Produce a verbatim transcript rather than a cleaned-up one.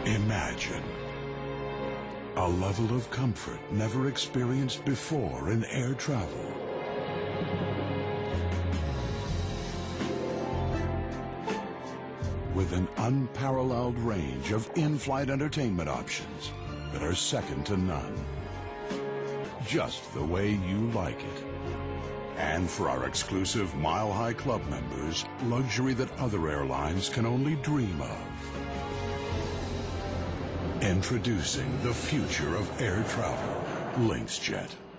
Imagine a level of comfort never experienced before in air travel. With an unparalleled range of in-flight entertainment options that are second to none. Just the way you like it. And for our exclusive Mile High Club members, luxury that other airlines can only dream of. Introducing the future of air travel, LynxJet.